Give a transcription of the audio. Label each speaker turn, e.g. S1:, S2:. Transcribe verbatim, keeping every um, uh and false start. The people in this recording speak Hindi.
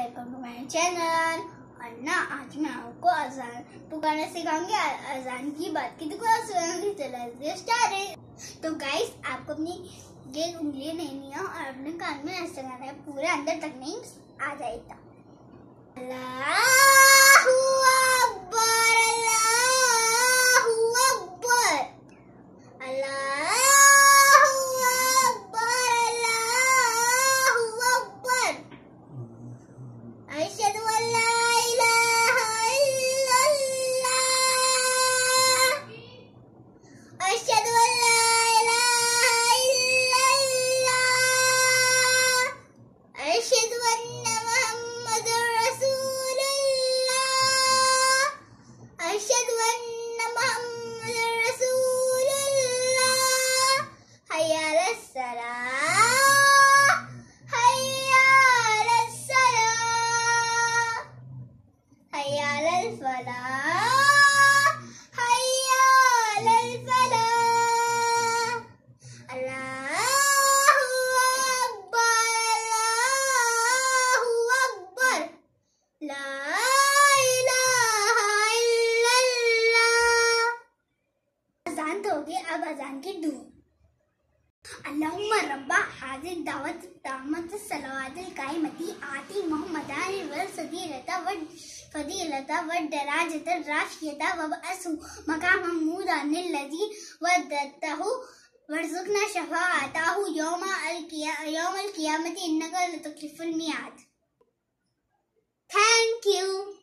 S1: Welcome to my channel. और ना आज मैं आपको अजान पुकारना सिखाऊंगी। अजान की बात की तो चला स्टार्ट। तो गाइस आपको अपनी ये उंगली लेनी है और अपने कान में ऐसे लगाना है, पूरे अंदर तक नहीं आ जाएगा। अल्लाहू अकबर, अल्लाहू अकबर, अल्लाहू अकबर, अल्लाहू अकबर। अशहदु अल्ला इलाहा इल्लल्लाह, अशहदु अल्ला इलाहा इल्लल्लाह, अशहदु अन्ना मुहम्मदुर रसूलुल्लाह, अशहदु अन्ना मुहम्मदुर रसूलुल्लाह। हय्या अलस सलाह, हय्या अलस सलाह, हय्या अलल फलाह, हय्या अलल फलाह। अल्लाहू अकबर, अल्लाहू अकबर, ला इलाहा इल्लल्लाह। अजान तो हो गई, अब अजान की दुआ। अल्लाहुम्मा रब्बा हाजिर दावत तामत सलावतुल कायमती आती मोहम्मदान वल सदीरता व फदीलता व दराजता राशियता व असु मकाम महमूदान लजी व दत्तहु वर्जुकना शफाअताहु यौमा अल किया यौमल कियामती इन्नका लतुखलिफुल मियाद। Thank you.